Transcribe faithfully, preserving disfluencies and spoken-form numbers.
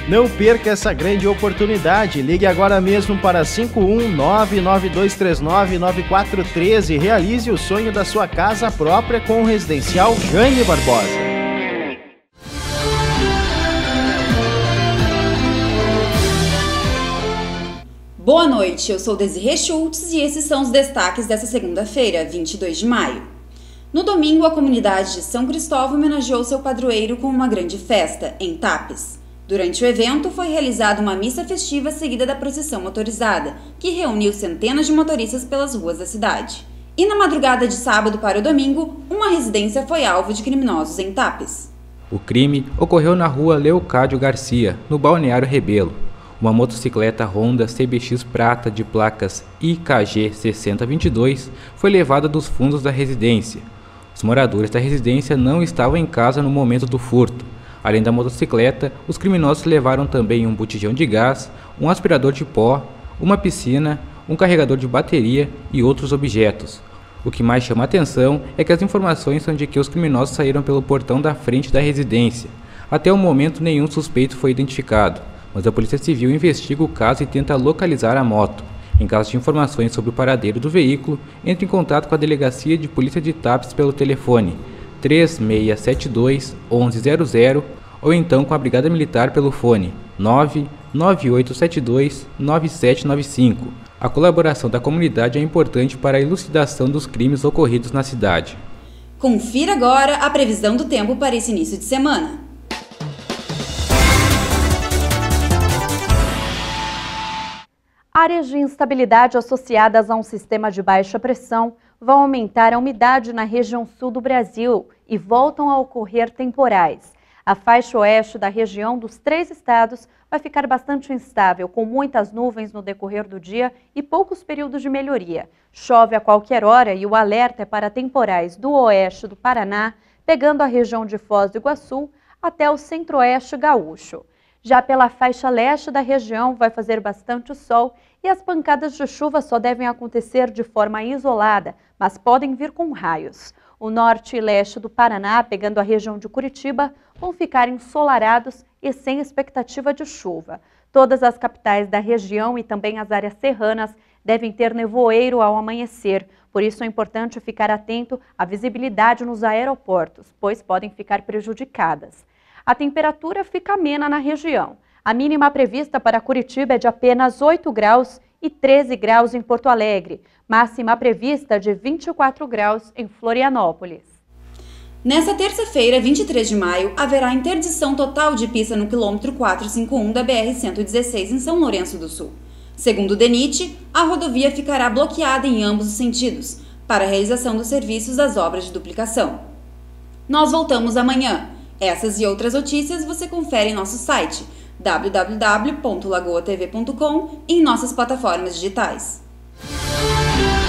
Não perca essa grande oportunidade. Ligue agora mesmo para cinco um nove nove dois três nove nove quatro um três e realize o sonho da sua casa própria com o Residencial Jaime Barbosa. Boa noite, eu sou Desirê Schultz e esses são os destaques dessa segunda-feira, vinte e dois de maio. No domingo, a comunidade de São Cristóvão homenageou seu padroeiro com uma grande festa, em Tapes. Durante o evento, foi realizada uma missa festiva seguida da procissão motorizada, que reuniu centenas de motoristas pelas ruas da cidade. E na madrugada de sábado para o domingo, uma residência foi alvo de criminosos em Tapes. O crime ocorreu na rua Leocádio Garcia, no Balneário Rebelo. Uma motocicleta Honda C B X prata de placas I K G sessenta vinte e dois foi levada dos fundos da residência. Os moradores da residência não estavam em casa no momento do furto. Além da motocicleta, os criminosos levaram também um botijão de gás, um aspirador de pó, uma piscina, um carregador de bateria e outros objetos. O que mais chama a atenção é que as informações são de que os criminosos saíram pelo portão da frente da residência. Até o momento, nenhum suspeito foi identificado, mas a Polícia Civil investiga o caso e tenta localizar a moto. Em caso de informações sobre o paradeiro do veículo, entre em contato com a Delegacia de Polícia de Tapes pelo telefone três seis sete dois, onze zero zero ou então com a Brigada Militar pelo fone nove nove oito sete dois, nove sete nove cinco. A colaboração da comunidade é importante para a elucidação dos crimes ocorridos na cidade. Confira agora a previsão do tempo para esse início de semana. Áreas de instabilidade associadas a um sistema de baixa pressão vão aumentar a umidade na região sul do Brasil e voltam a ocorrer temporais. A faixa oeste da região dos três estados vai ficar bastante instável, com muitas nuvens no decorrer do dia e poucos períodos de melhoria. Chove a qualquer hora e o alerta é para temporais do oeste do Paraná, pegando a região de Foz do Iguaçu até o centro-oeste gaúcho. Já pela faixa leste da região vai fazer bastante sol e as pancadas de chuva só devem acontecer de forma isolada, mas podem vir com raios. O norte e leste do Paraná, pegando a região de Curitiba, vão ficar ensolarados e sem expectativa de chuva. Todas as capitais da região e também as áreas serranas devem ter nevoeiro ao amanhecer. Por isso é importante ficar atento à visibilidade nos aeroportos, pois podem ficar prejudicadas. A temperatura fica amena na região. A mínima prevista para Curitiba é de apenas oito graus e treze graus em Porto Alegre. Máxima prevista de vinte e quatro graus em Florianópolis. Nesta terça-feira, vinte e três de maio, haverá interdição total de pista no quilômetro quatrocentos e cinquenta e um da B R cento e dezesseis em São Lourenço do Sul. Segundo o DENIT, a rodovia ficará bloqueada em ambos os sentidos, para a realização dos serviços das obras de duplicação. Nós voltamos amanhã. Essas e outras notícias você confere em nosso site w w w ponto lagoa t v ponto com e em nossas plataformas digitais.